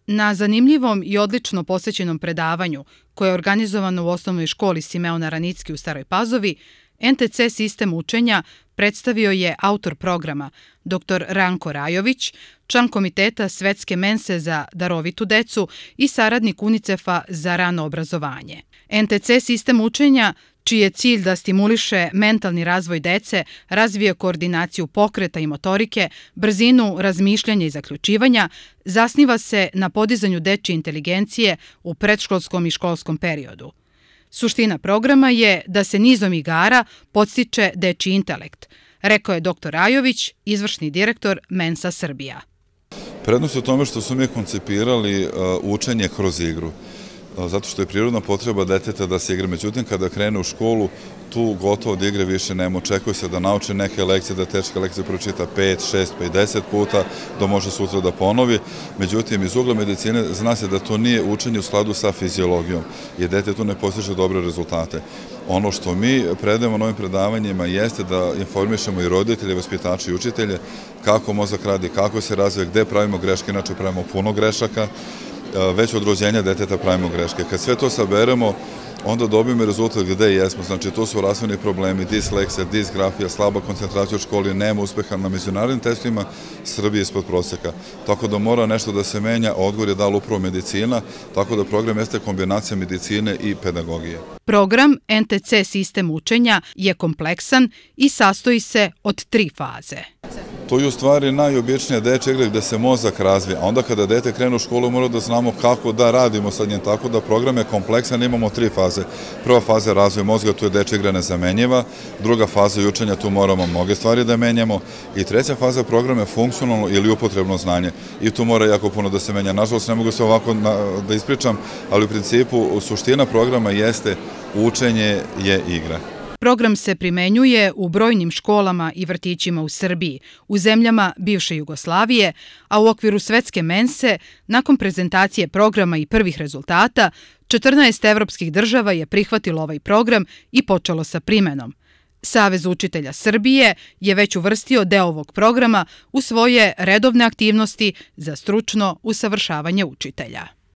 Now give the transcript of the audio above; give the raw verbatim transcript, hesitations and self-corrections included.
Na zanimljivom i odlično posvećenom predavanju, koje je organizovano u osnovnoj školi Simeona Ranicki u Staroj Pazovi, en te ce sistem učenja predstavio je autor programa, doktor Ranko Rajović, član Komiteta Svetske mense za darovitu decu i saradnik UNICEF-a za rano obrazovanje. en te ce sistem učenja, čiji je cilj da stimuliše mentalni razvoj dece, razvije koordinaciju pokreta i motorike, brzinu razmišljanja i zaključivanja, zasniva se na podizanju dečje inteligencije u predškolskom i školskom periodu. Suština programa je da se nizom igara podstiče dečji intelekt, rekao je doktor Rajović, izvršni direktor Mensa Srbija. Prednost je u tome što su mi koncipirali učenje kroz igru, zato što je prirodna potreba deteta da se igra. Međutim, kada krene u školu, tu gotovo od igre više nema. Očekuje se da nauči neke lekcije, da tečke lekcije pročita pet, šest, pa i deset puta, da može sutra da ponovi. Međutim, iz ugla medicine zna se da to nije učenje u skladu sa fiziologijom, jer dete tu ne postiže dobre rezultate. Ono što mi predajemo na ovim predavanjima jeste da informišemo i roditelje, vaspitače i učitelje kako mozak radi, kako se razvija, gde pravimo greške, inače pravimo puno grešaka, već od rođenja deteta pravimo greške. Kad sve to saberemo, onda dobijemo rezultat gde jesmo. Znači, to su razvojni problemi, disleksija, disgrafija, slaba koncentracija u školi, nema uspeha na međunarodnim testovima, Srbije ispod proseka. Tako da mora nešto da se menja, odgovor je dala upravo medicina, tako da program jeste kombinacija medicine i pedagogije. Program en te ce sistem učenja je kompleksan i sastoji se od tri faze. To je u stvari najobičnija dečja igra gde se mozak razvija, a onda kada dete krene u školu mora da znamo kako da radimo sa njim, tako da program je kompleksan, imamo tri faze. Prva faza je razvoj mozga, tu je dečja igra nezamenjiva, druga faza je učenja, tu moramo mnoge stvari da menjamo i treća faza programa je funkcionalno ili upotrebno znanje i tu mora jako puno da se menja. Nažalost, ne mogu se ovako da ispričam, ali u principu suština programa jeste učenje je igra. Program se primenjuje u brojnim školama i vrtićima u Srbiji, u zemljama bivše Jugoslavije, a u okviru Svetske mense, nakon prezentacije programa i prvih rezultata, četrnaest evropskih država je prihvatilo ovaj program i počelo sa primenom. Savez učitelja Srbije je već uvrstio deo ovog programa u svoje redovne aktivnosti za stručno usavršavanje učitelja.